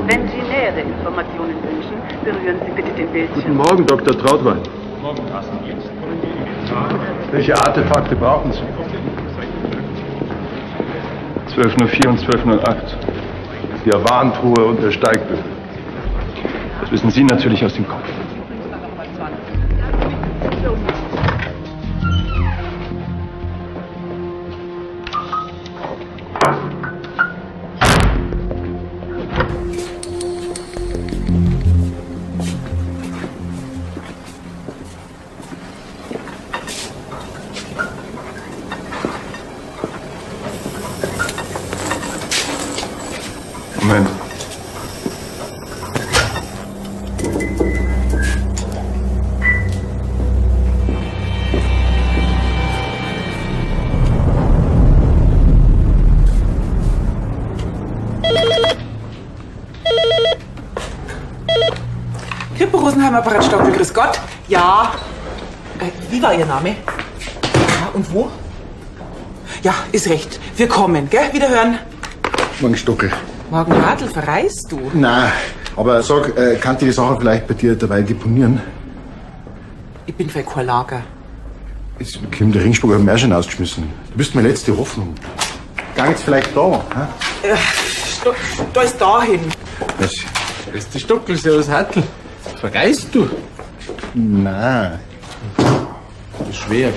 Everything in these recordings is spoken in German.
Wenn Sie nähere Informationen wünschen, berühren Sie bitte den Bildschirm. Guten Morgen, Dr. Trautwein. Morgen, Kassendienst. Welche Artefakte brauchen Sie? 1204 und 1208. Die Warntruhe und der Steigbügel. Das wissen Sie natürlich aus dem Kopf. Moment. Krippe Rosenheimer Apparat Stockel, grüß Gott. Ja. Wie war Ihr Name? Ja, und wo? Ja, ist recht. Wir kommen, gell? Wiederhören. Morgen Stockel. Morgen Radl, verreist du? Nein, aber sag, kann ich die Sache vielleicht bei dir dabei deponieren? Ich bin für kein Lager. Jetzt kommt der Ringsburg auf Märchen ausgeschmissen. Du bist meine letzte Hoffnung. Gang jetzt vielleicht da, hä? Da ist dahin. Was? Ist die Stockel, servus Hartl. Verreist du? Nein. Das ist schwer.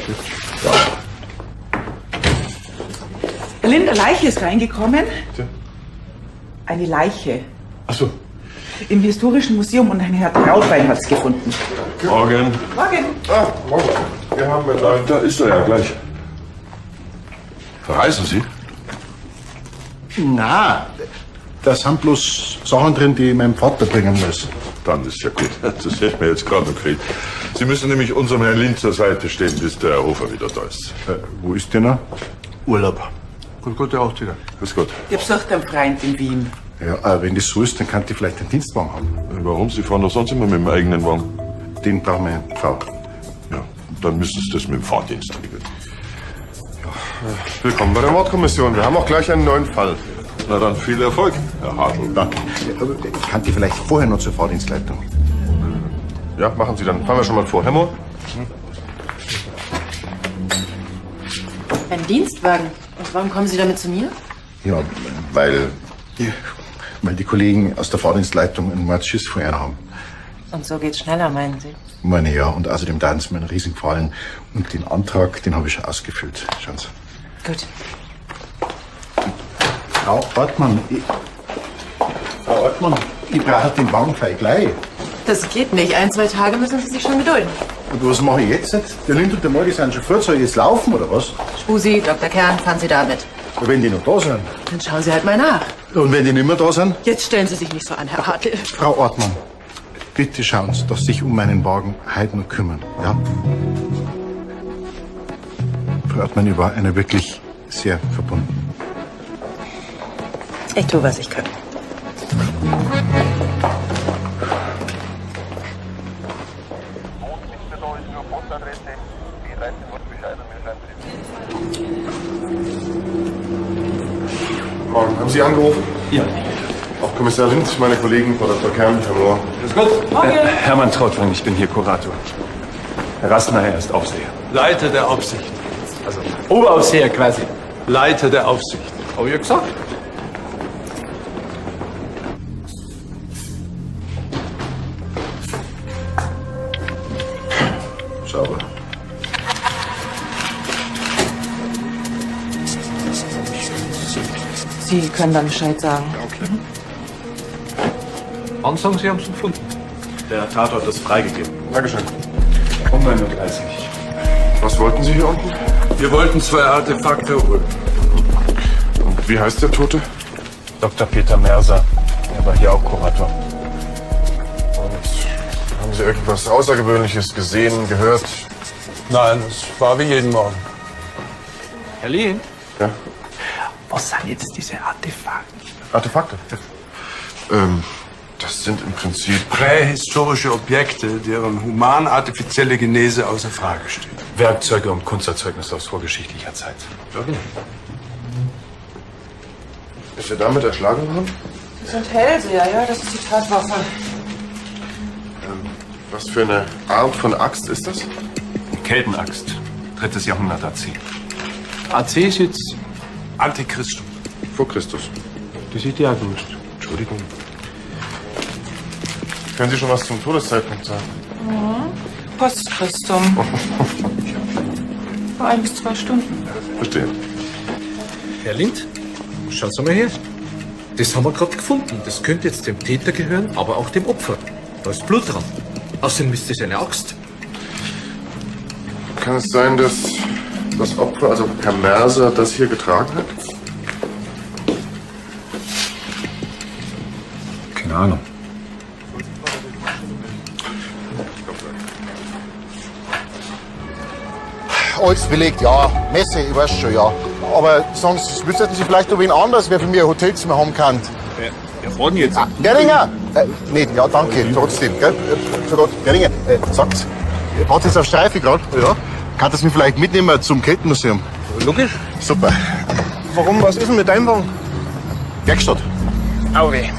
Linda Leiche ist reingekommen. Eine Leiche. Ach so. Im Historischen Museum und ein Herr Trautwein hat's gefunden. Morgen. Morgen. Ah, morgen. Wir haben mit einem. Da ist er ja gleich. Verreisen Sie? Nein. Da sind bloß Sachen drin, die ich meinem Vater bringen muss. Dann ist ja gut. Das hätte mir jetzt gerade noch gekriegt. Sie müssen nämlich unserem Herrn Lind zur Seite stehen, bis der Herr Hofer wieder da ist. Wo ist der noch? Urlaub. Grüß Gott, der auch wieder. Grüß Gott. Ich besucht einen Freund in Wien. Ja, wenn das so ist, dann kann ich vielleicht einen Dienstwagen haben. Warum? Sie fahren doch sonst immer mit dem eigenen Wagen. Den braucht meine Frau. Ja, dann müssen Sie das mit dem Fahrdienst regeln. Willkommen bei der Mordkommission. Wir haben auch gleich einen neuen Fall. Na dann viel Erfolg, Herr Hartl. Danke. Kann ich vielleicht vorher noch zur Fahrdienstleitung? Ja, machen Sie dann. Fahren wir schon mal vor. Herr Mohr? Ein Dienstwagen. Und warum kommen Sie damit zu mir? Ja, weil die Kollegen aus der Fahrdienstleitung einen Mordschiss vor Ihnen haben. Und so geht's schneller, meinen Sie? Meine ja, und außerdem da haben sie mir einen riesen Gefallen. Und den Antrag, den habe ich schon ausgefüllt. Schauen Sie. Gut. Frau Ortmann, ich brauche den Wagen gleich. Das geht nicht. 1-2 Tage müssen Sie sich schon gedulden. Und was mache ich jetzt? Der Lind und der Mordi sind schon fort. Soll ich jetzt laufen, oder was? Spusi, Dr. Kern, fahren Sie da mit. Wenn die noch da sind. Dann schauen Sie halt mal nach. Und wenn die nicht mehr da sind? Jetzt stellen Sie sich nicht so an, Herr Hartl. Frau Ortmann, bitte schauen Sie, dass Sie sich um meinen Wagen heute noch kümmern. Ja? Frau Ortmann, ich war einer wirklich sehr verbunden. Ich tue, was ich kann. Morgen. Haben Sie angerufen? Ja. Auch Kommissar Lind, meine Kollegen, Frau Dr. Kern, Herr Mohr. Grüß Gott. Hermann Trautwein, ich bin hier Kurator. Herr Rastner, er ist Aufseher. Leiter der Aufsicht. Also Oberaufseher quasi. Leiter der Aufsicht. Hab ich ja gesagt. Sauber. Sie können dann Bescheid sagen. Okay. Wann sagen Sie, haben Sie gefunden? Der Tatort ist freigegeben. Dankeschön. Um 9:30 Uhr. Was wollten Sie hier unten? Wir wollten 2 Artefakte holen. Und wie heißt der Tote? Dr. Peter Merser. Er war hier auch Kurator. Und haben Sie irgendwas Außergewöhnliches gesehen, gehört? Nein, es war wie jeden Morgen. Herr Lien? Ja. Was sind jetzt diese Artefakte? Artefakte? Das sind im Prinzip... Prähistorische Objekte, deren human-artifizielle Genese außer Frage steht. Werkzeuge und Kunsterzeugnisse aus vorgeschichtlicher Zeit. Ja, genau. Ist er damit erschlagen worden? Das sind Hälse, ja, das ist die Tatwaffe. Was für eine Art von Axt ist das? Keltenaxt. 3. Jahrhundert AC. AC ist jetzt Antichristum. Vor Christus. Das ist ja gewusst. Entschuldigung. Können Sie schon was zum Todeszeitpunkt sagen? Postchristum. Vor 1 bis 2 Stunden. Verstehe. Herr Lind, schauen Sie mal her. Das haben wir gerade gefunden. Das könnte jetzt dem Täter gehören, aber auch dem Opfer. Da ist Blut dran. Außerdem ist das eine Axt. Kann es sein, dass das Opfer, also Herr Merser, das hier getragen hat? Keine Ahnung. Alles belegt, ja. Messe, ich weiß schon, ja. Aber sagen Sie, wüssten Sie vielleicht noch wen anders, wer für mich ein Hotelzimmer haben kann? Der Fragen jetzt. Geringer! Nicht, ja, danke, trotzdem, gell? Für Gott, Geringer, sagt's. Wart jetzt auf Streife gerade? Ja. Kann das mich vielleicht mitnehmen zum Kettenmuseum? Logisch. Super. Warum, was ist denn mit deinem Wagen? Werkstatt. Auwe.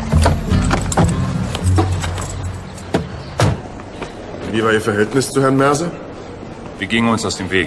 Wie war Ihr Verhältnis zu Herrn Merser? Wir gingen uns aus dem Weg.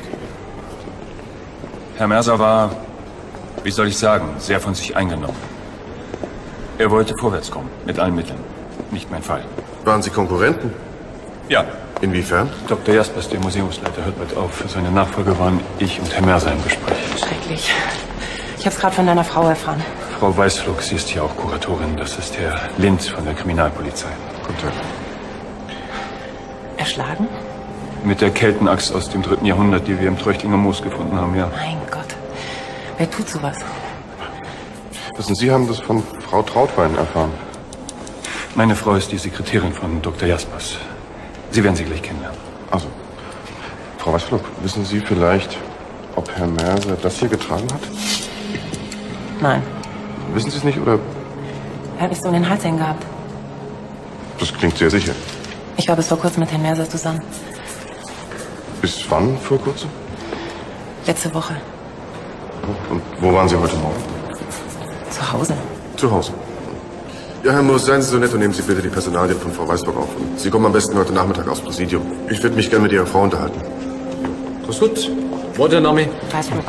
Herr Merser war, wie soll ich sagen, sehr von sich eingenommen. Er wollte vorwärts kommen, mit allen Mitteln. Nicht mein Fall. Waren Sie Konkurrenten? Ja, Inwiefern? Dr. Jaspers, der Museumsleiter, hört bald auf. Für seine Nachfolger waren ich und Herr Merser im Gespräch. Schrecklich. Ich hab's gerade von deiner Frau erfahren. Frau Weißflug, sie ist hier auch Kuratorin. Das ist Herr Lind von der Kriminalpolizei. Guten Tag. Erschlagen? Mit der Keltenaxt aus dem 3. Jahrhundert, die wir im Treuchtinger Moos gefunden haben, ja. Mein Gott. Wer tut sowas? Wissen Sie, haben das von Frau Trautwein erfahren? Meine Frau ist die Sekretärin von Dr. Jaspers. Sie werden sie gleich kennenlernen. Also, Frau Weißflug, wissen Sie vielleicht, ob Herr Merser das hier getragen hat? Nein. Wissen Sie es nicht, oder? Er hat mich so in den Hals hängen gehabt. Das klingt sehr sicher. Ich war bis vor kurzem mit Herrn Merser zusammen. Bis wann vor kurzem? Letzte Woche. Und wo waren Sie heute Morgen? Zu Hause. Zu Hause. Ja, Herr Moos, seien Sie so nett und nehmen Sie bitte die Personalien von Frau Weißburg auf. Und Sie kommen am besten heute Nachmittag aufs Präsidium. Ich würde mich gerne mit Ihrer Frau unterhalten. Das ist gut. War der Name? Weißflug.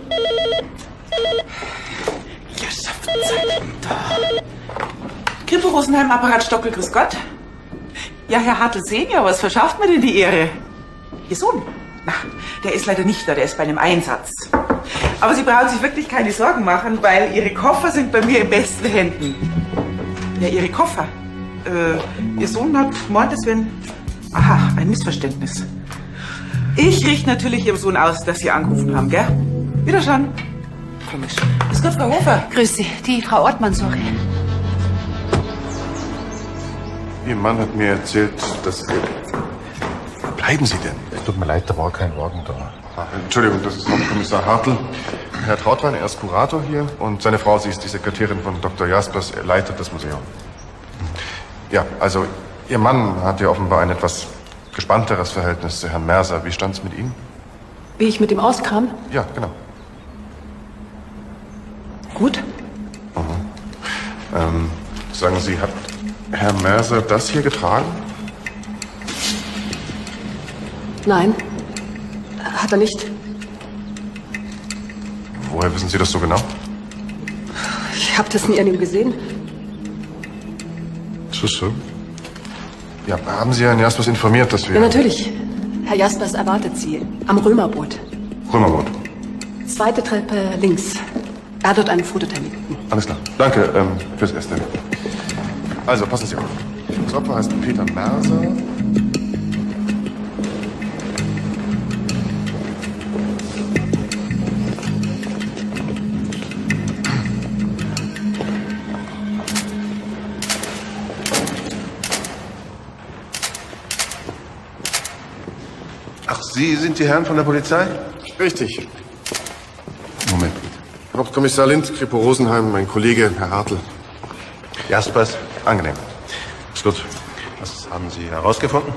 Kripo Rosenheim, Apparat Stockel, grüß Gott. Ja, Herr Hartl Senior, was verschafft mir denn die Ehre? Ihr Sohn? Na, der ist leider nicht da, der ist bei einem Einsatz. Aber Sie brauchen sich wirklich keine Sorgen machen, weil Ihre Koffer sind bei mir in besten Händen. Ja, Ihre Koffer? Ihr Sohn hat gemeint, es wäre ein Missverständnis. Ich richte natürlich Ihrem Sohn aus, dass Sie angerufen haben, gell? Wiederschauen. Komisch. Grüß Gott, Frau Hofer. Grüß Sie, die Frau Ortmann, sorry. Ihr Mann hat mir erzählt, dass ihr... Bleiben Sie denn? Es tut mir leid, da war kein Wagen da. Entschuldigung, das ist Hauptkommissar Hartl. Herr Trautwein, er ist Kurator hier und seine Frau, sie ist die Sekretärin von Dr. Jaspers, er leitet das Museum. Ja, also Ihr Mann hat ja offenbar ein etwas gespannteres Verhältnis zu Herrn Merser. Wie stand's mit ihm? Wie ich mit ihm auskam? Ja, genau. Gut. Sagen Sie, hat Herr Merser das hier getragen? Nein, hat er nicht. Woher wissen Sie das so genau? Ich habe das nie an ihm gesehen. Ist das so? Ja, haben Sie Herrn Jaspers informiert, dass wir... Ja, natürlich. Herr Jaspers erwartet Sie am Römerboot. Römerboot. 2. Treppe links. Er hat dort einen Fototermin. Alles klar. Danke fürs Erste. Also, passen Sie auf. Das Opfer heißt Peter Merser. Ach, Sie sind die Herren von der Polizei? Richtig. Moment. Hauptkommissar Lind, Kripo Rosenheim, mein Kollege, Herr Hartl. Jaspers, Angenehm. ist gut. Was haben Sie herausgefunden?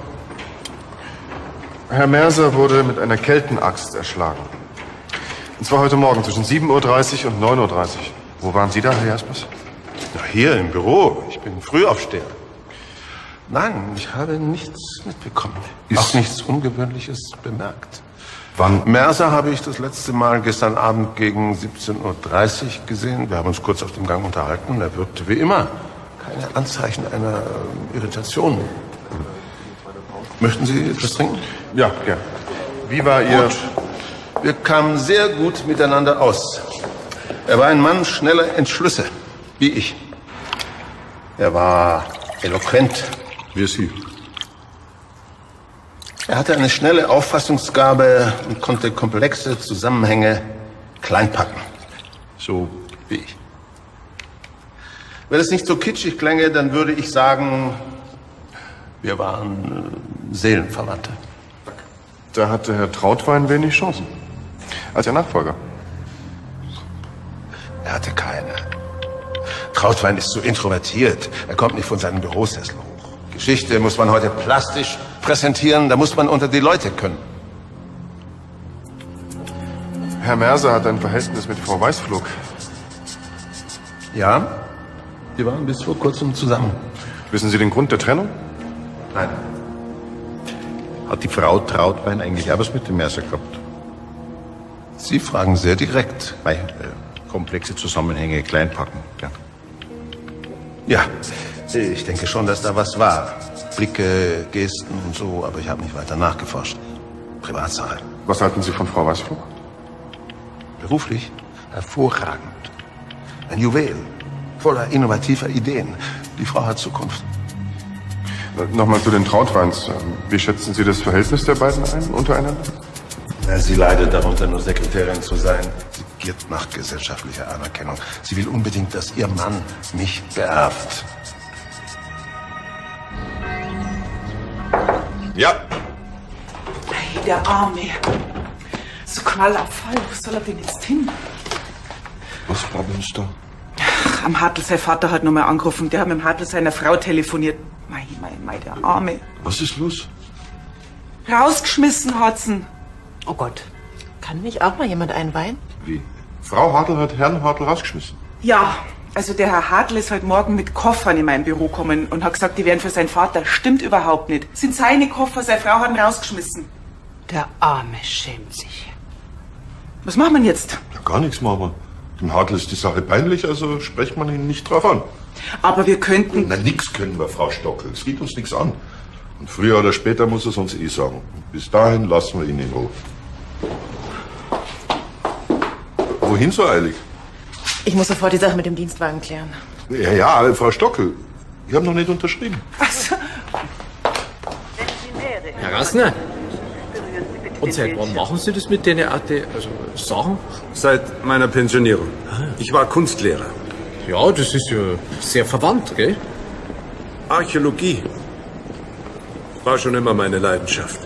Herr Merser wurde mit einer Keltenaxt erschlagen. Und zwar heute Morgen zwischen 7:30 Uhr und 9:30 Uhr. Wo waren Sie da, Herr Jaspers? Ja, hier im Büro. Ich bin Frühaufsteher. Nein, ich habe nichts mitbekommen. Auch nichts Ungewöhnliches bemerkt. Wann? Mercer habe ich das letzte Mal gestern Abend gegen 17:30 Uhr gesehen. Wir haben uns kurz auf dem Gang unterhalten. Er wirkte wie immer. Keine Anzeichen einer Irritation. Möchten Sie etwas trinken? Ja, gern. Wie war Ihr... Gut. Wir kamen sehr gut miteinander aus. Er war ein Mann schneller Entschlüsse, wie ich. Er war eloquent. Wie Sie. Er hatte eine schnelle Auffassungsgabe und konnte komplexe Zusammenhänge kleinpacken. So wie ich. Wenn es nicht so kitschig klänge, dann würde ich sagen, wir waren Seelenverwandte. Da hatte Herr Trautwein wenig Chancen. Als Ihr Nachfolger. Er hatte keine. Trautwein ist zu introvertiert. Er kommt nicht von seinem Bürosessel hoch. Geschichte muss man heute plastisch präsentieren. Da muss man unter die Leute können. Herr Mercer hat ein Verhältnis mit Frau Weißflog. Ja, die waren bis vor kurzem zusammen. Wissen Sie den Grund der Trennung? Nein. Hat die Frau Trautwein eigentlich auch was mit dem Mercer gehabt? Sie fragen sehr direkt. Weil, komplexe Zusammenhänge kleinpacken. Ja, ich denke schon, dass da was war. Blicke, Gesten und so, aber ich habe nicht weiter nachgeforscht. Privatsache. Was halten Sie von Frau Weißflog? Beruflich hervorragend. Ein Juwel, voller innovativer Ideen. Die Frau hat Zukunft. Nochmal zu den Trautweins. Wie schätzen Sie das Verhältnis der beiden ein, untereinander? Sie leidet darunter, nur Sekretärin zu sein. Sie giert nach gesellschaftlicher Anerkennung. Sie will unbedingt, dass ihr Mann mich beerbt. Ja. Hey, der Arme. So Knall auf Fall. Wo soll er denn jetzt hin? Was war denn da? Ach, am Hartl, sein Vater hat nochmal angerufen. Der hat mit dem Hartl seiner Frau telefoniert. Mei, der Arme. Was ist los? Rausgeschmissen hat's ihn. Oh Gott. Kann mich auch mal jemand einweihen? Wie? Frau Hartl hat Herrn Hartl rausgeschmissen? Ja, also der Herr Hartl ist heute Morgen mit Koffern in mein Büro gekommen und hat gesagt, die wären für seinen Vater. Stimmt überhaupt nicht. Sind seine Koffer, seine Frau hat ihn rausgeschmissen. Der Arme schämt sich. Was machen wir denn jetzt? Ja, gar nichts machen wir. Dem Hartl ist die Sache peinlich, also sprecht man ihn nicht drauf an. Aber wir könnten... Na, nix können wir, Frau Stockel. Es geht uns nichts an. Und früher oder später muss es uns eh sagen. Bis dahin lassen wir ihn in Ruhe. Wohin so eilig? Ich muss sofort die Sache mit dem Dienstwagen klären. Ja, Frau Stockel. Ich habe noch nicht unterschrieben. Herr Rassner, und seit wann machen Sie das mit den Sachen? Seit meiner Pensionierung. Ich war Kunstlehrer. Ja, das ist ja sehr verwandt, gell? Archäologie war schon immer meine Leidenschaft.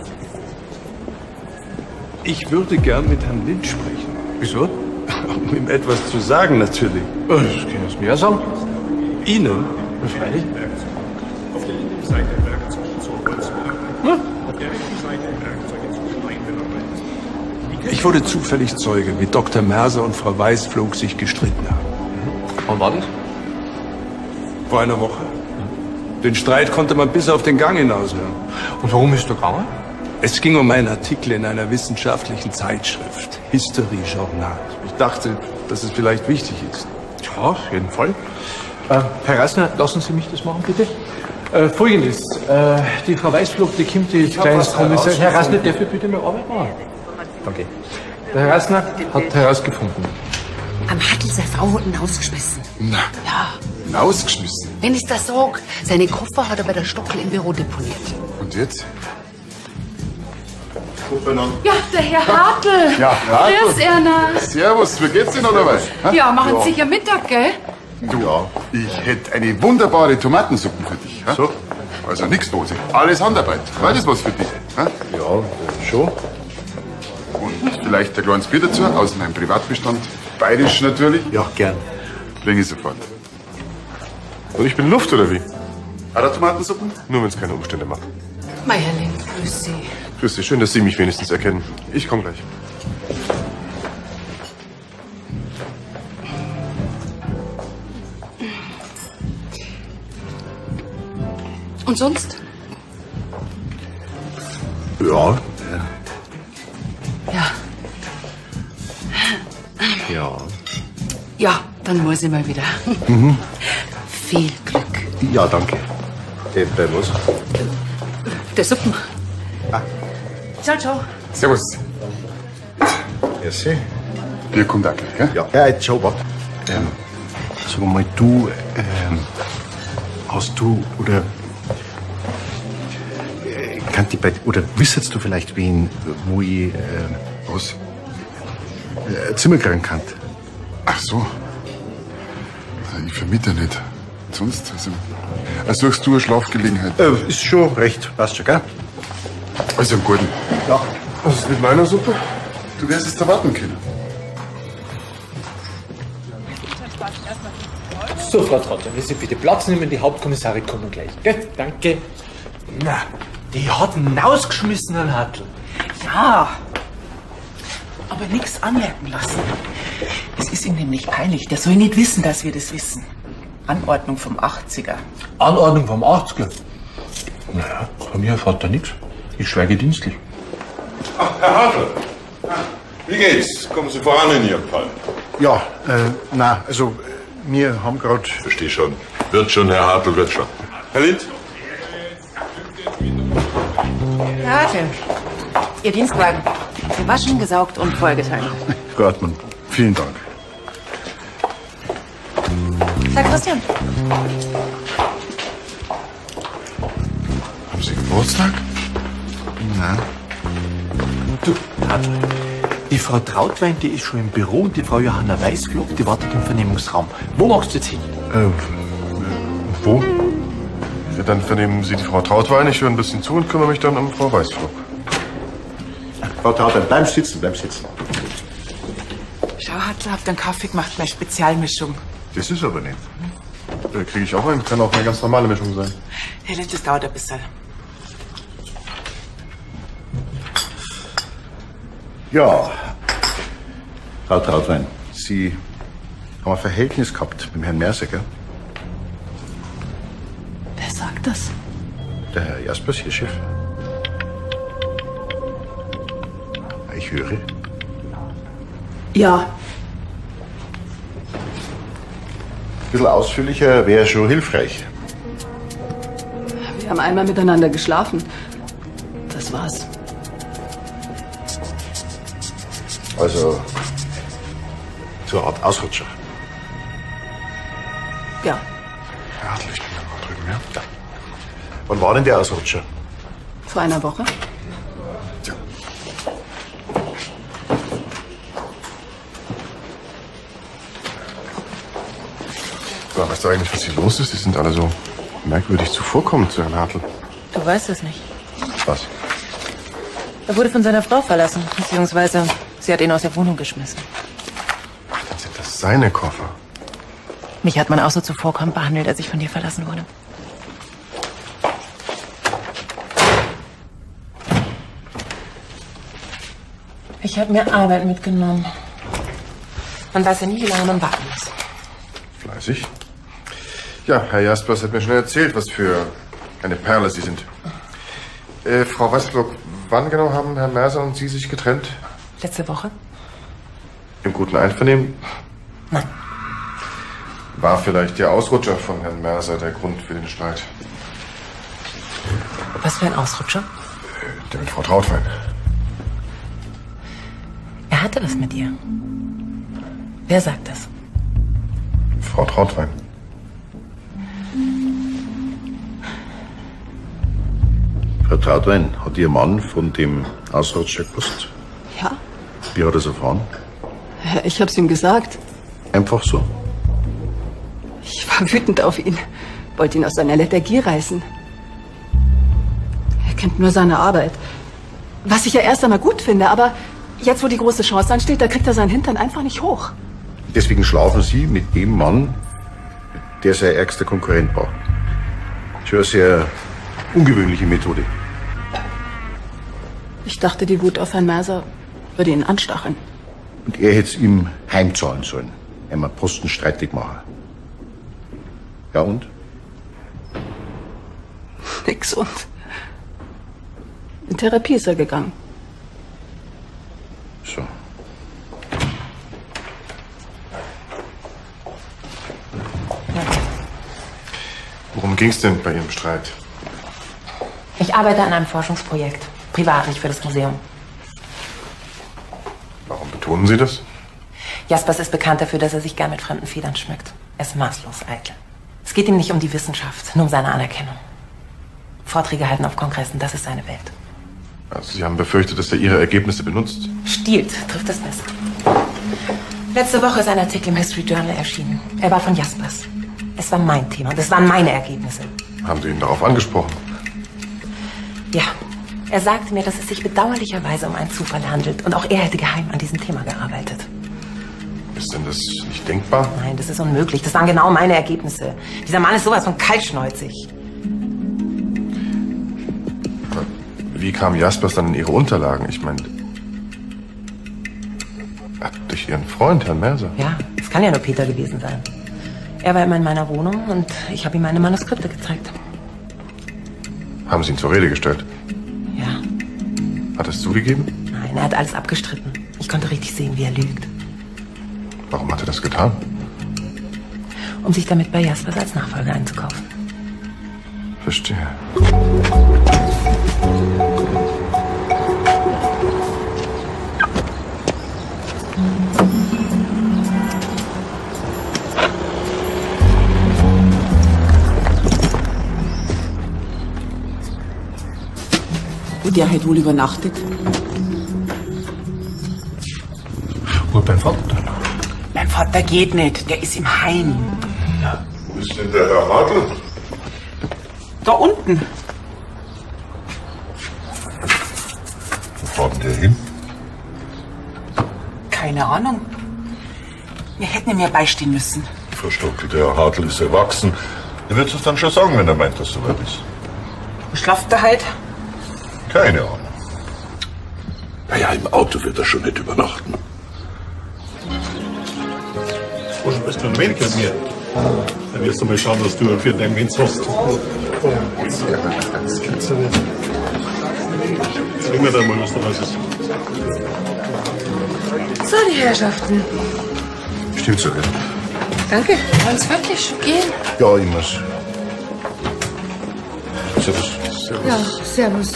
Ich würde gern mit Herrn Lind sprechen. Wieso? Um ihm etwas zu sagen, natürlich. Das können Sie mir sagen. Ihnen? Freilich. Auf der linken Seite Werkzeuge zur Holzbearbeitung. Auf der rechten Seite Werkzeuge zur Steinbearbeitung. Ich wurde zufällig Zeuge, wie Dr. Mercer und Frau Weißflog sich gestritten haben. Wann war das? Vor einer Woche. Den Streit konnte man bis auf den Gang hinaus hören. Und warum ist der gegangen? Es ging um einen Artikel in einer wissenschaftlichen Zeitschrift, History Journal. Ich dachte, dass es vielleicht wichtig ist. Ja, auf jeden Fall. Herr Rassner, lassen Sie mich das machen, bitte. Folgendes. Die Frau Weißflog, die kommt die Kleinstkommissar. Herr Rassner, darf ich bitte mal Arbeit machen? Danke. Der Herr Rassner hat herausgefunden. Am Hartl seine Frau hat ihn rausgeschmissen. Na, Ja. rausgeschmissen. Wenn ich das sag, seine Koffer hat er bei der Stockel im Büro deponiert. Und jetzt? Ja, der Herr Hartl. Ja, Hartl. Grüß, Erna. Servus, wie geht's Ihnen dabei? Ja, machen sicher Mittag, gell? Ja, ich hätte eine wunderbare Tomatensuppe für dich. Ha? So? Also nix Dose, alles Handarbeit. War das was für dich? Ha? Ja, schon. Und vielleicht ein kleines Bier dazu, aus meinem Privatbestand. Bayerisch natürlich. Ja, gern. Bring ich sofort. Und ich bin Luft, oder wie? Hat er Tomatensuppen? Nur, wenn es keine Umstände macht. Meierling, grüß Sie. Grüß Sie, schön, dass Sie mich wenigstens erkennen. Ich komme gleich. Und sonst? Ja. Ja. Ja. Ja, dann muss ich mal wieder. Mhm. Viel Glück. Ja, danke. Bei was? Der Suppen. Ciao, ciao. Servus. Merci. Bier kommt auch gleich, gell? Ja, jetzt schau, warte. Sag mal, du, hast du, oder, oder wissest du vielleicht wen, wo ich, was? Zimmer kriegen kann? Ach so. Ich vermiete nicht. Sonst, suchst du eine Schlafgelegenheit? Ist schon recht, passt schon, gell? Also im Guten. Ja. Was ist mit meiner Suppe? Du wirst es erwarten können. So, Frau Trotter, wenn Sie bitte Platz nehmen, die Hauptkommissarin kommen gleich. Gell? Danke. Na, die hat ihn rausgeschmissen, Herrn Hartl. Ja, aber nichts anmerken lassen. Es ist ihm nämlich peinlich. Der soll nicht wissen, dass wir das wissen. Anordnung vom 80er. Anordnung vom 80er? Naja, von mir erfahrt er nichts. Ich schweige dienstlich. Ach, Herr Hartl. Wie geht's? Kommen Sie voran in Ihrem Fall? Ja, na, also, wir haben gerade... Versteh schon. Wird schon, Herr Hartl, wird schon. Herr Lind? Herr Hartl, Ihr Dienstwagen. Gewaschen, gesaugt und vollgetankt. Frau Hartmann, vielen Dank. Herr Christian. Haben Sie Geburtstag? Nein. Du, Hartl, die Frau Trautwein, die ist schon im Büro und die Frau Johanna Weißflog, die wartet im Vernehmungsraum. Wo magst du jetzt hin? Wo? Ja, dann vernehmen Sie die Frau Trautwein. Ich höre ein bisschen zu und kümmere mich dann um Frau Weißflog. Frau Trautwein, bleib sitzen, bleib sitzen. Schau, Hartl, habt einen Kaffee gemacht, meine Spezialmischung. Das ist aber nicht. Kriege ich auch einen. Kann auch eine ganz normale Mischung sein. Herr Lind, das dauert ein bisschen. Ja, Frau Trautwein, Sie haben ein Verhältnis gehabt mit dem Herrn Merser, gell? Wer sagt das? Der Herr Jaspers, Ihr Chef. Ich höre. Ja. Ein bisschen ausführlicher wäre schon hilfreich. Wir haben einmal miteinander geschlafen. Das war's. Also, so eine Art Ausrutscher. Ja. Herr Hartl, ich bin dann mal drüben, ja? Ja. Wann war denn der Ausrutscher? Vor einer Woche. Ja, weißt du eigentlich, was hier los ist? Die sind alle so merkwürdig zuvorkommend zu Herrn Hartl. Du weißt es nicht. Was? Er wurde von seiner Frau verlassen, beziehungsweise sie hat ihn aus der Wohnung geschmissen. Ach, dann sind das seine Koffer. Mich hat man auch so zuvorkommend behandelt, als ich von dir verlassen wurde. Ich habe mir Arbeit mitgenommen. Man weiß ja nie, wie lange man warten muss. Fleißig. Ja, Herr Jaspers hat mir schon erzählt, was für eine Perle Sie sind. Frau Weißflog, wann genau haben Herr Merser und Sie sich getrennt? Letzte Woche? Im guten Einvernehmen? Nein. War vielleicht der Ausrutscher von Herrn Merser der Grund für den Streit? Was für ein Ausrutscher? Der mit Frau Trautwein. Er hatte was mit ihr. Wer sagt das? Frau Trautwein. Frau Trautwein, hat Ihr Mann von dem Ausrutscher gewusst? Ja. Wie hat er es erfahren? Ich hab's ihm gesagt. Einfach so. Ich war wütend auf ihn. Wollte ihn aus seiner Lethargie reißen. Er kennt nur seine Arbeit. Was ich ja erst einmal gut finde, aber jetzt, wo die große Chance ansteht, da kriegt er seinen Hintern einfach nicht hoch. Deswegen schlafen Sie mit dem Mann, der sein ärgster Konkurrent war. Schon eine sehr ungewöhnliche Methode. Ich dachte, die Wut auf Herrn Merser würde ihn anstacheln. Und er hätte es ihm heimzahlen sollen. Einmal Posten streitig machen. Ja und? nicht gesund. In Therapie ist er gegangen. So. Worum ging's denn bei Ihrem Streit? Ich arbeite an einem Forschungsprojekt. Privat, nicht für das Museum. Warum betonen Sie das? Jaspers ist bekannt dafür, dass er sich gern mit fremden Federn schmückt. Er ist maßlos eitel. Es geht ihm nicht um die Wissenschaft, nur um seine Anerkennung. Vorträge halten auf Kongressen, das ist seine Welt. Also Sie haben befürchtet, dass er Ihre Ergebnisse benutzt? Stiehlt, trifft das besser. Letzte Woche ist ein Artikel im History Journal erschienen. Er war von Jaspers. Es war mein Thema und es waren meine Ergebnisse. Haben Sie ihn darauf angesprochen? Ja, er sagte mir, dass es sich bedauerlicherweise um einen Zufall handelt und auch er hätte geheim an diesem Thema gearbeitet. Ist denn das nicht denkbar? Nein, das ist unmöglich. Das waren genau meine Ergebnisse. Dieser Mann ist sowas von kaltschnäuzig. Aber wie kam Jaspers dann in Ihre Unterlagen? Ich meine, durch Ihren Freund, Herrn Merser. Ja, es kann ja nur Peter gewesen sein. Er war immer in meiner Wohnung und ich habe ihm meine Manuskripte gezeigt. Haben Sie ihn zur Rede gestellt? Ja. Hat er es zugegeben? Nein, er hat alles abgestritten. Ich konnte richtig sehen, wie er lügt. Warum hat er das getan? Um sich damit bei Jaspers als Nachfolger einzukaufen. Verstehe. Wo der halt wohl übernachtet? Wo beim Vater? Mein Vater geht nicht, der ist im Heim. Wo ist denn der Herr Hartl? Da unten. Wo fährt denn der hin? Keine Ahnung. Wir hätten ihm ja beistehen müssen. Frau Stockel, der Herr Hartl ist erwachsen. Er wird es dann schon sagen, wenn er meint, dass es soweit ist. Wo schlaft er halt? Keine Ahnung. Naja, im Auto wird er schon nicht übernachten. Du bist ein wenig mit mir. Dann wirst du mal schauen, was du für deinen Mensch hast. Zeig mir da mal, was da was ist. So, die Herrschaften. Stimmt so, gell? Danke. Wollen's wirklich schon gehen? Ja, ich muss. Servus. Ja, servus.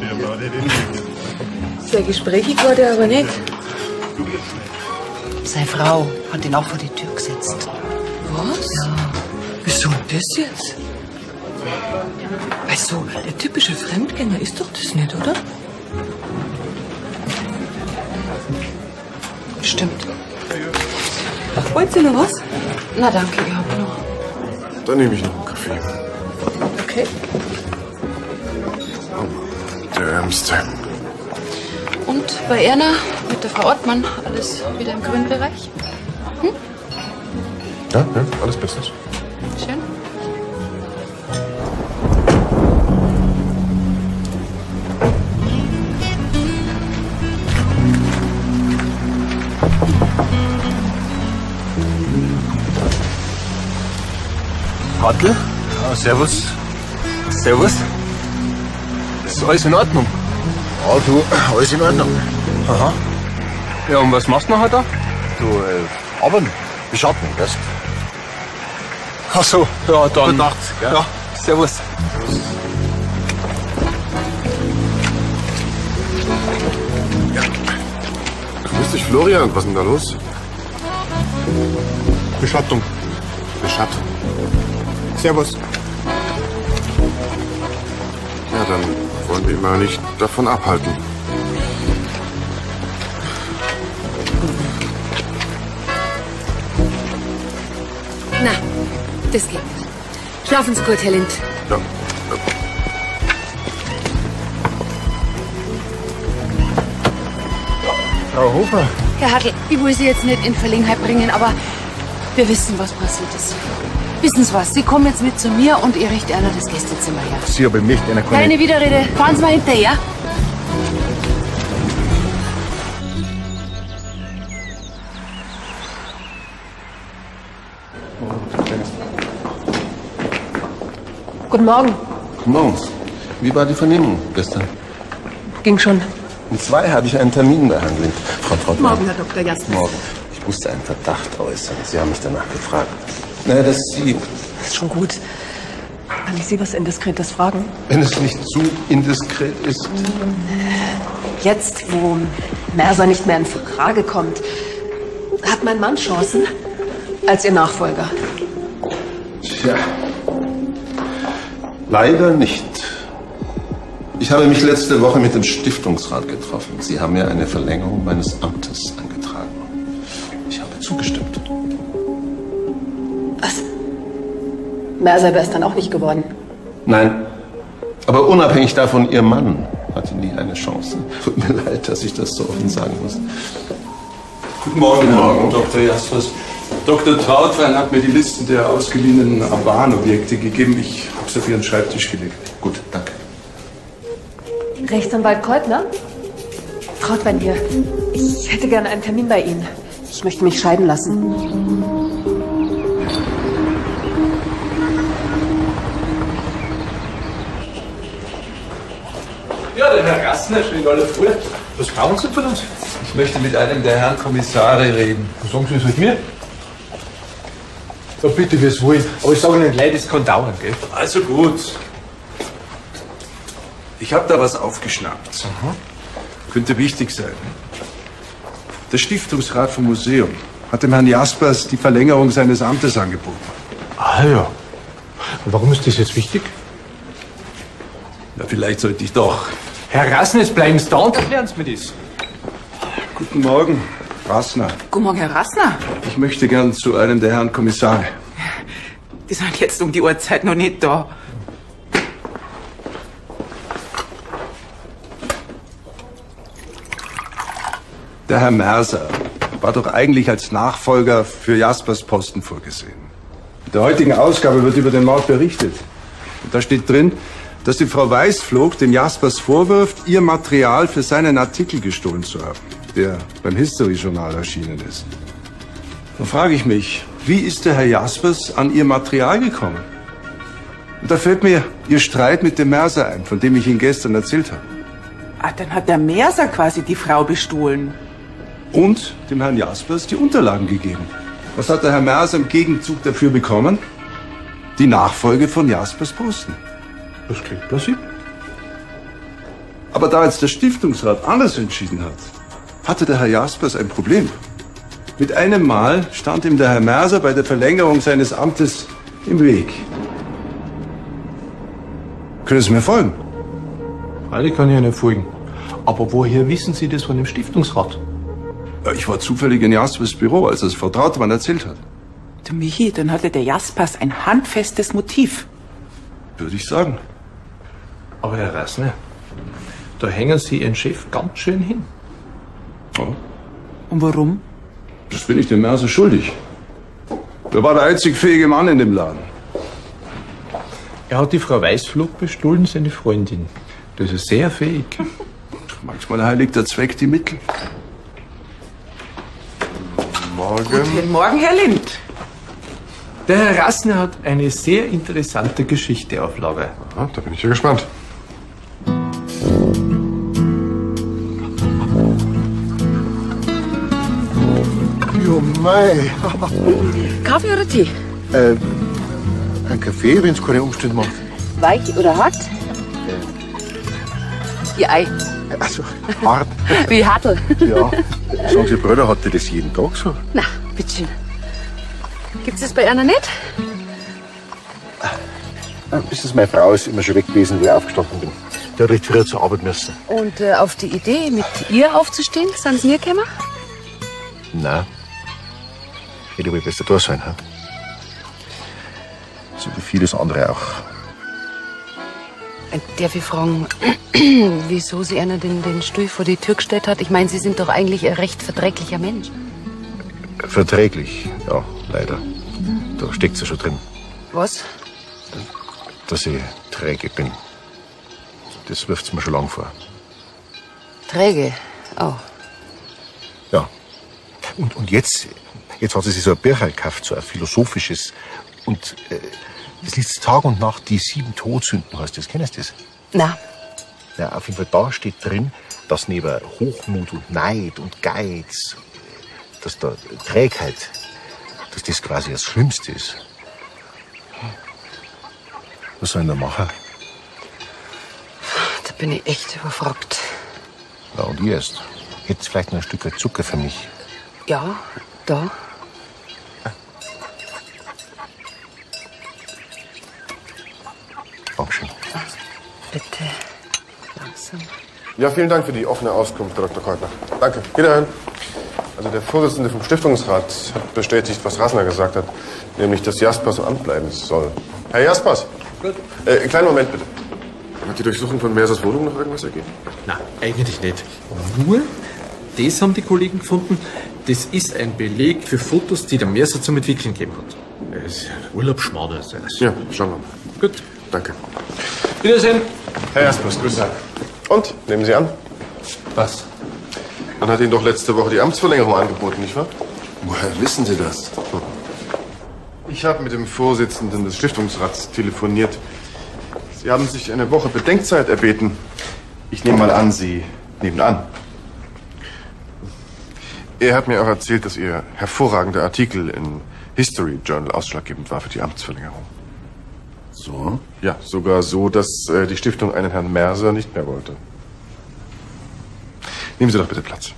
Sehr gesprächig war der aber nicht. Seine Frau hat ihn auch vor die Tür gesetzt. Was? Ja. Wieso das jetzt? Also, der typische Fremdgänger ist doch das nicht, oder? Stimmt. Wollt ihr noch was? Na danke, ich hab noch. Dann nehme ich noch einen Kaffee. Okay. Der Ärmste. Und bei Erna mit der Frau Ortmann alles wieder im grünen Bereich? Ja, alles bestens. Schön. Hartl? Ah, servus. Servus. Ist alles in Ordnung? Ja, du, alles in Ordnung. Aha. Ja, und was machst du nachher da? Du, aber beschatten, gell? Ach so, ja, dann. Gute Nacht, gell? Ja, servus. Grüß dich, Florian. Was ist denn da los? Beschattung. Beschattung. Servus. Ja, dann wollen wir ihn mal nicht davon abhalten. Na, das geht nicht. Schlafen Sie gut, Herr Lind. Ja. Frau Hofer. Herr Hartl, ich will Sie jetzt nicht in Verlegenheit bringen, aber wir wissen, was passiert ist. Wissen Sie was? Sie kommen jetzt mit zu mir und ihr richtet einer das Gästezimmer her. Sie aber mich, einer kann Keine Widerrede. Fahren Sie mal hinterher. Guten Morgen. Guten Morgen. Wie war die Vernehmung gestern? Ging schon. Um 2 habe ich einen Termin bei Herrn Lind. Frau Trautmann. Morgen, Herr Dr. Jaspers. Morgen. Ich musste einen Verdacht äußern. Sie haben mich danach gefragt. Naja, dass Sie... Ist schon gut. Kann ich Sie was Indiskretes fragen? Wenn es nicht zu indiskret ist. Jetzt, wo Merser nicht mehr in Frage kommt, hat mein Mann Chancen als Ihr Nachfolger. Tja. Leider nicht. Ich habe mich letzte Woche mit dem Stiftungsrat getroffen. Sie haben mir eine Verlängerung meines Amtes angetragen. Ich habe zugestimmt. Was? Merser wäre es dann auch nicht geworden. Nein. Aber unabhängig davon, Ihr Mann hatte nie eine Chance. Tut mir leid, dass ich das so offen sagen muss. Guten Morgen, Herr Dr. Jaspers. Dr. Trautwein hat mir die Listen der ausgeliehenen Warnobjekte gegeben. Ich habe sie auf Ihren Schreibtisch gelegt. Gut, danke. Rechtsanwalt Keutner? Trautwein hier. Ich hätte gerne einen Termin bei Ihnen. Ich möchte mich scheiden lassen. Ja, der Herr Rassner steht alle vor. Was brauchen Sie von uns? Ich möchte mit einem der Herrn Kommissare reden. Sagen Sie es mit mir? Ja, bitte, wie es wollen. Aber ich sage Ihnen leid, es kann dauern, gell? Also gut. Ich habe da was aufgeschnappt. Könnte wichtig sein. Der Stiftungsrat vom Museum hat dem Herrn Jaspers die Verlängerung seines Amtes angeboten. Ah ja. Und warum ist das jetzt wichtig? Na, vielleicht sollte ich doch. Herr Rassner, jetzt bleiben Sie da und erklären Sie mir das. Guten Morgen, Rassner. Guten Morgen, Herr Rassner. Ich möchte gern zu einem der Herrn Kommissare. Die sind jetzt um die Uhrzeit noch nicht da. Der Herr Merser war doch eigentlich als Nachfolger für Jaspers Posten vorgesehen. In der heutigen Ausgabe wird über den Mord berichtet. Und da steht drin, dass die Frau Weißflog dem Jaspers vorwirft, ihr Material für seinen Artikel gestohlen zu haben, der beim History-Journal erschienen ist. Da frage ich mich, wie ist der Herr Jaspers an ihr Material gekommen? Und da fällt mir ihr Streit mit dem Merser ein, von dem ich Ihnen gestern erzählt habe. Ah, dann hat der Merser quasi die Frau bestohlen. Und dem Herrn Jaspers die Unterlagen gegeben. Was hat der Herr Merser im Gegenzug dafür bekommen? Die Nachfolge von Jaspers Posten. Das klingt plausibel. Aber da jetzt der Stiftungsrat anders entschieden hat, hatte der Herr Jaspers ein Problem. Mit einem Mal stand ihm der Herr Merser bei der Verlängerung seines Amtes im Weg. Können Sie mir folgen? Alle kann ich Ihnen folgen. Aber woher wissen Sie das von dem Stiftungsrat? Ich war zufällig in Jaspers Büro, als es Frau Trautmann erzählt hat. Du Michi, dann hatte der Jaspers ein handfestes Motiv. Würde ich sagen. Aber Herr Rassner, da hängen Sie Ihren Chef ganz schön hin. Oh. Und warum? Das bin ich dem Merser schuldig. Er war der einzig fähige Mann in dem Laden. Er hat die Frau Weißflog bestohlen, seine Freundin. Das ist sehr fähig. Manchmal heiligt der Zweck die Mittel. Guten Morgen, Herr Lind. Der Herr Rassner hat eine sehr interessante Geschichte auf Lager. Ah, da bin ich ja gespannt. Jo, mei. Kaffee oder Tee? Ein Kaffee, wenn es keine Umstände macht. Weich oder hart? Ihr Ei. Also, hart. Wie Hartl. Ja. Sagen Sie, Bruder, hat der das jeden Tag so? Na, bitteschön. Gibt's das bei einer nicht? Wissen Sie, meine Frau ist immer schon weg gewesen, wie ich aufgestanden bin. Der hat recht früh zur Arbeit müssen. Und auf die Idee, mit ihr aufzustehen, sind Sie nie gekommen? Nein. Hätte wohl besser da sein, ha? So wie vieles andere auch. Darf ich fragen, wieso sie einer den Stuhl vor die Tür gestellt hat? Ich meine, Sie sind doch eigentlich ein recht verträglicher Mensch. Verträglich, ja, leider. Da steckt's ja schon drin, Was? dass ich träge bin. Das wirft's mir schon lang vor. Träge? Oh. Ja. Und jetzt hat sie sich so ein Bücher gekauft, so ein philosophisches. Und das liest Tag und Nacht, die 7 Todsünden heißt das. Kennst du das? Na. Ja, auf jeden Fall da steht drin, dass neben Hochmut und Neid und Geiz, dass da Trägheit, dass das quasi das Schlimmste ist. Was soll ich da machen? Da bin ich echt überfragt. Ja, und ihr erst. Hättest vielleicht noch ein Stück Zucker für mich? Ja, da. Dankeschön. Bitte. Langsam. Ja, vielen Dank für die offene Auskunft, Herr Dr. Keutner. Danke. Wiederhören. Also der Vorsitzende vom Stiftungsrat hat bestätigt, was Rasner gesagt hat, nämlich, dass Jaspers im Amt bleiben soll. Herr Jaspers. Gut. Kleinen Moment bitte. Hat die Durchsuchung von Mersers Wohnung noch irgendwas ergeben? Nein, eigentlich nicht. Nur, das haben die Kollegen gefunden, das ist ein Beleg für Fotos, die der Merser zum Entwickeln gegeben hat. Das ist ein Urlaubsschmarrn. Ja, schauen wir mal. Gut. Danke. Wiedersehen. Herr Jaspers, grüß Sie. Und, nehmen Sie an? Was? Man hat Ihnen doch letzte Woche die Amtsverlängerung angeboten, nicht wahr? Woher wissen Sie das? Ich habe mit dem Vorsitzenden des Stiftungsrats telefoniert. Sie haben sich eine Woche Bedenkzeit erbeten. Ich nehme mal an, Sie nehmen an. Er hat mir auch erzählt, dass Ihr hervorragender Artikel im History Journal ausschlaggebend war für die Amtsverlängerung. So? Ja, sogar so, dass die Stiftung einen Herrn Merser nicht mehr wollte. Nehmen Sie doch bitte Platz.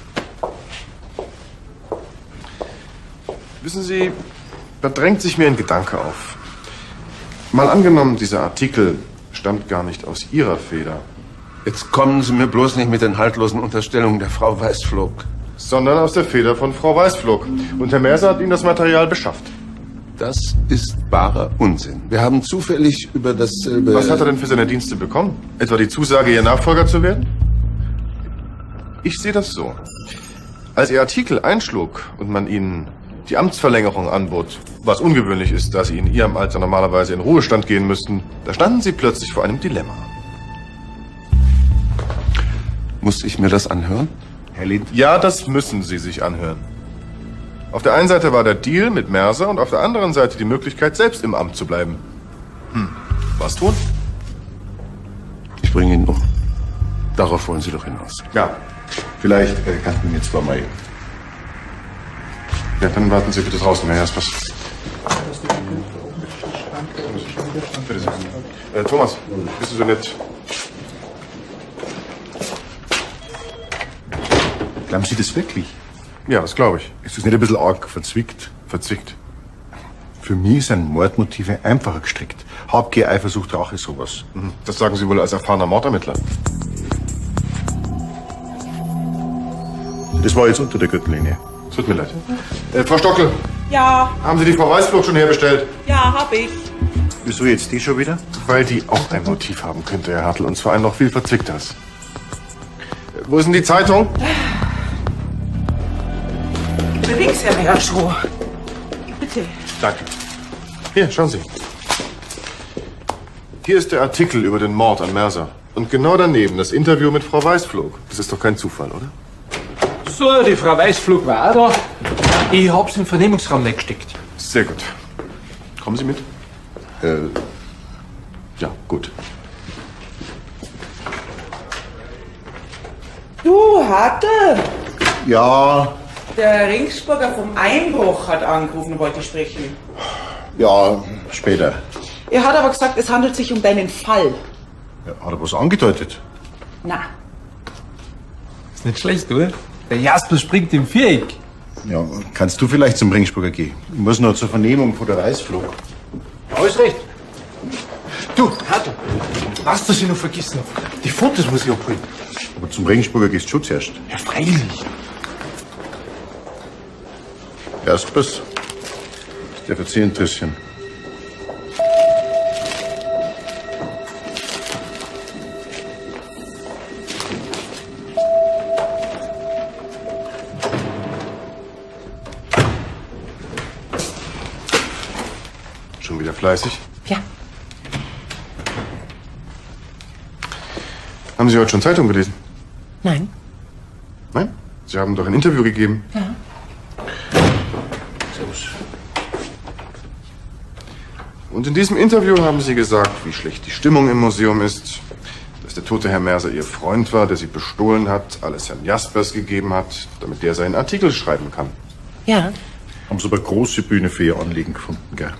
Wissen Sie, da drängt sich mir ein Gedanke auf. Mal angenommen, dieser Artikel stammt gar nicht aus Ihrer Feder. Jetzt kommen Sie mir bloß nicht mit den haltlosen Unterstellungen der Frau Weißflog. Sondern aus der Feder von Frau Weißflog. Und Herr Merser hat Ihnen das Material beschafft. Das ist barer Unsinn. Wir haben zufällig über dasselbe... Was hat er denn für seine Dienste bekommen? Etwa die Zusage, Ihr Nachfolger zu werden? Ich sehe das so. Als Ihr Artikel einschlug und man Ihnen die Amtsverlängerung anbot, was ungewöhnlich ist, da Sie in Ihrem Alter normalerweise in Ruhestand gehen müssten, da standen Sie plötzlich vor einem Dilemma. Muss ich mir das anhören? Herr Lind? Ja, das müssen Sie sich anhören. Auf der einen Seite war der Deal mit Merser und auf der anderen Seite die Möglichkeit, selbst im Amt zu bleiben. Was tun? Ich bringe ihn um. Darauf wollen Sie doch hinaus. Ja. Vielleicht kann ich mir jetzt mal... Ja, dann warten Sie bitte draußen, Herr Jaspers. Bitte sehr. Thomas, bist du so nett? Glauben Sie das wirklich? Ja, das glaube ich. Ist das nicht ein bisschen arg verzwickt? Verzwickt. Für mich sind Mordmotive einfacher gestrickt. Habgier, Eifersucht, Rache, sowas. Das sagen Sie wohl als erfahrener Mordermittler. Das war jetzt unter der Gürtellinie. Tut mir leid. Frau Stockel, Ja, haben Sie die Frau Weißflog schon herbestellt? ja, hab ich. Wieso jetzt die schon wieder? Weil die auch ein Motiv haben könnte, Herr Hartl, und zwar ein noch viel verzwickteres. Wo ist denn die Zeitung? Beweg's, Herr Meerschow. Bitte. Danke. Hier, schauen Sie. Hier ist der Artikel über den Mord an Merser. Und genau daneben das Interview mit Frau Weißflog. Das ist doch kein Zufall, oder? So, die Frau Weißflug war auch da. Ich hab's im Vernehmungsraum weggesteckt. Sehr gut. Kommen Sie mit? Ja, gut. Du, Hartl, Ja, der Ringsburger vom Einbruch hat angerufen und wollte sprechen. ja, später. Er hat aber gesagt, es handelt sich um deinen Fall. Ja, hat er was angedeutet? Na, Ist nicht schlecht, oder? Der Jasper springt im Viereck. Ja, kannst du vielleicht zum Ringsburger gehen? Ich muss noch zur Vernehmung von der Weißflog. Alles recht. Du, Hartl, was, dass ich noch vergessen habe? Die Fotos muss ich abholen. Aber zum Ringsburger gehst du schon zuerst. Ja, freilich. Erst was? Der wird Sie interessieren. Schon wieder fleißig? Ja. Haben Sie heute schon Zeitung gelesen? Nein. Nein? Sie haben doch ein Interview gegeben. Ja. Servus. Und in diesem Interview haben Sie gesagt, wie schlecht die Stimmung im Museum ist, dass der tote Herr Merser ihr Freund war, der sie bestohlen hat, alles Herrn Jaspers gegeben hat, damit der seinen Artikel schreiben kann. Ja. Haben Sie aber große Bühne für Ihr Anliegen gefunden, gell?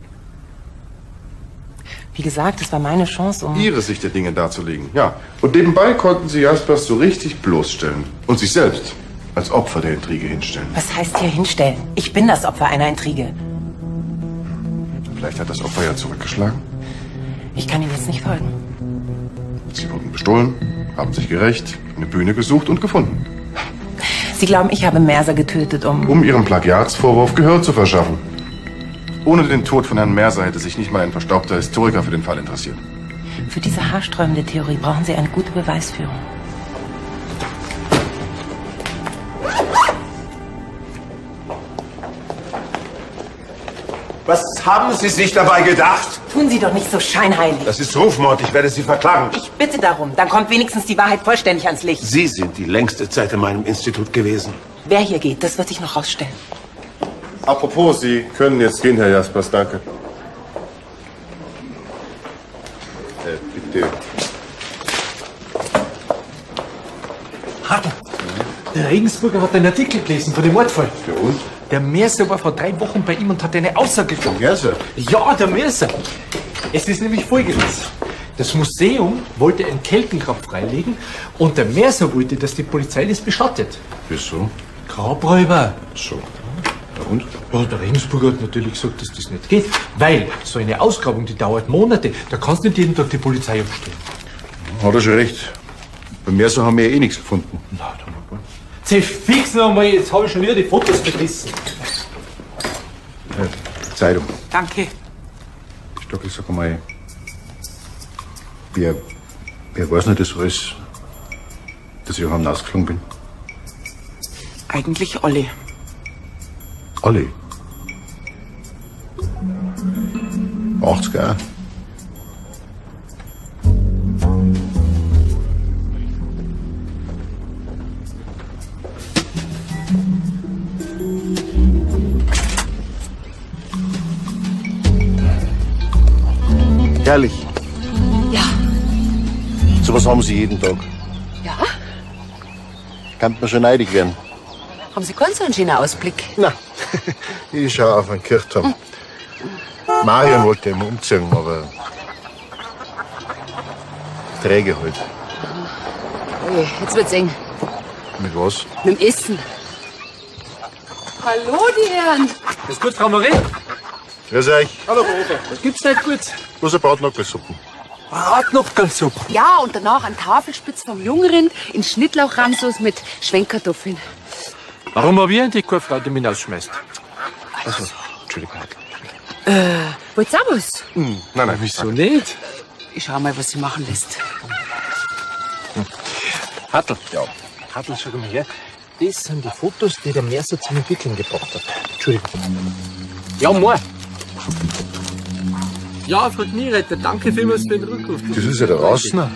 Wie gesagt, es war meine Chance, um... Ihre Sicht der Dinge darzulegen, ja. Und nebenbei konnten Sie Jaspers so richtig bloßstellen. Und sich selbst als Opfer der Intrige hinstellen. Was heißt hier hinstellen? Ich bin das Opfer einer Intrige. Vielleicht hat das Opfer ja zurückgeschlagen. Ich kann Ihnen jetzt nicht folgen. Sie wurden bestohlen, haben sich gerächt, eine Bühne gesucht und gefunden. Sie glauben, ich habe Merser getötet, Um Ihrem Plagiatsvorwurf Gehör zu verschaffen. Ohne den Tod von Herrn Merser hätte sich nicht mal ein verstaubter Historiker für den Fall interessiert. Für diese haarsträubende Theorie brauchen Sie eine gute Beweisführung. Was haben Sie sich dabei gedacht? Tun Sie doch nicht so scheinheilig. Das ist Rufmord. Ich werde Sie verklagen. Ich bitte darum. Dann kommt wenigstens die Wahrheit vollständig ans Licht. Sie sind die längste Zeit in meinem Institut gewesen. Wer hier geht, das wird sich noch rausstellen. Apropos, Sie können jetzt gehen, Herr Jaspers, danke. Bitte. Hartl, der Regensburger hat einen Artikel gelesen von dem Mordfall. Für uns? Der Merser war vor 3 Wochen bei ihm und hat eine Aussage gemacht. Der Merser? Ja, der Merser. Es ist nämlich Folgendes. Das Museum wollte ein Keltengrab freilegen und der Merser wollte, dass die Polizei das beschattet. Wieso? Grabräuber. So. Ja, und? Ja, der Regensburger hat natürlich gesagt, dass das nicht geht, weil so eine Ausgrabung, die dauert Monate. Da kannst du nicht jeden Tag die Polizei abstellen. Hat er schon recht. Beim Merser haben wir ja eh nichts gefunden. Na, dann fix noch mal, jetzt habe ich schon wieder die Fotos vergessen. Zeitung. Danke. Stock, ich sag mal, wer weiß nicht das alles, dass ich auch hinausgeflogen bin? Eigentlich Olli. Alle. 80er. Herrlich. Ja. Sowas haben Sie jeden Tag. Ja? Kann man schon neidig werden. Haben Sie keinen so einen schönen Ausblick? Na, ich schaue auf einen Kirchturm. Marion wollte ihn umziehen, aber träge halt. Ui, jetzt wird's eng. Mit was? Mit dem Essen. Hallo, die Herren. Ist gut, Frau Marie? Grüß euch. Hallo, Bruder. Was gibt's denn gut? Bloß ein Bratnockelsuppen. Bratnockelsuppe? Ja, und danach ein Tafelspitz vom Jungrind in Schnittlauchramsos mit Schwenkkartoffeln. Warum habe ich eigentlich keine Frau, die mich rausschmeißt? Also, Entschuldigung. Wollt's auch was? Nein, wieso nicht? Ich schau mal, was sie machen lässt. Hartl. Ja. Hartl, schau mal her. Das sind die Fotos, die der Merser zum Entwickeln gebracht hat. Entschuldigung. Ja, Moor. Ja, Frau Kniereiter, danke vielmals für den Rückruf. Das ist ja der Rassner.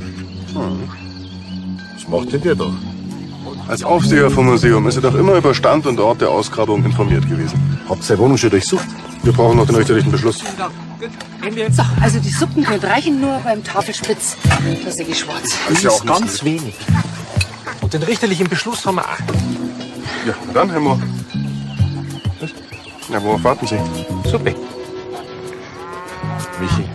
Was macht denn der da? Als Aufseher vom Museum ist er doch immer über Stand und Ort der Ausgrabung informiert gewesen. Habt ihr seine Wohnung schon durchsucht? Wir brauchen noch den richterlichen Beschluss. So, also die Suppen können reichen, nur beim Tafelspitz. Da sehe ich schwarz. Das ist ganz wenig. Und den richterlichen Beschluss haben wir auch. Ja, na dann, Herr Mohr. Na, worauf warten Sie? Super. Michi,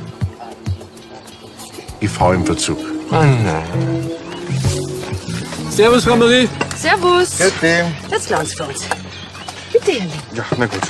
ich fahr im Verzug. Oh nein. Servus, Frau Marie. Servus. Bitte. Jetzt glanz für uns. Bitte, Herr Link. Ja, na gut.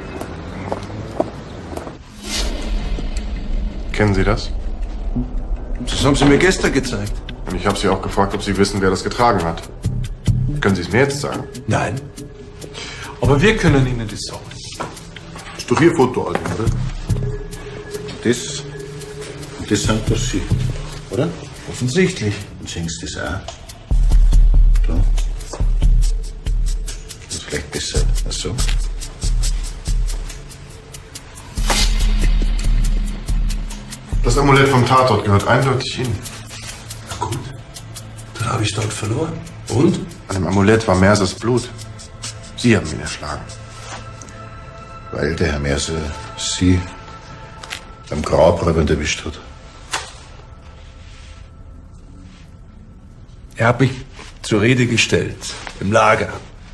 Kennen Sie das? Das haben Sie mir gestern gezeigt. Und ich habe Sie auch gefragt, ob Sie wissen, wer das getragen hat. Können Sie es mir jetzt sagen? Nein. Aber wir können Ihnen das sagen. Ist doch Ihr Fotoalbum, oder? Das sind doch Sie, oder? Offensichtlich. Und sehen Sie das auch? Da. Das ist vielleicht besser. Ach so. Das Amulett vom Tatort gehört eindeutig Ihnen. Na gut. Dann habe ich dort verloren. Und? An dem Amulett war Mersers Blut. Sie haben ihn erschlagen. Weil der Herr Merser Sie beim Grabräubern erwischt hat. Er hat mich zur Rede gestellt, im Lager.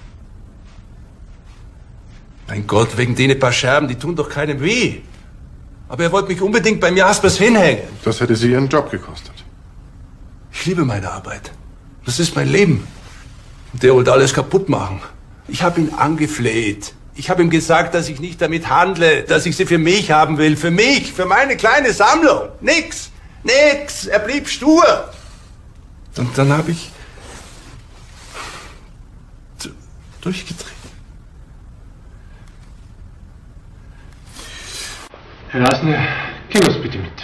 Mein Gott, wegen denen paar Scherben, die tun doch keinem weh. Aber er wollte mich unbedingt beim Jaspers hinhängen. Das hätte Sie Ihren Job gekostet. Ich liebe meine Arbeit. Das ist mein Leben. Und der wollte alles kaputt machen. Ich habe ihn angefleht. Ich habe ihm gesagt, dass ich nicht damit handle, dass ich sie für mich haben will. Für mich, für meine kleine Sammlung. Nix. Nix. Er blieb stur. Und dann habe ich durchgedreht. Herr Asner, gehen Sie bitte mit.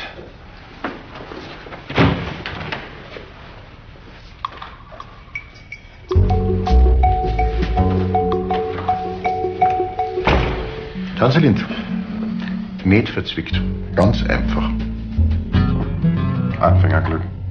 Schauen Sie, Lind. Met verzwickt. Ganz einfach. Anfängerglück.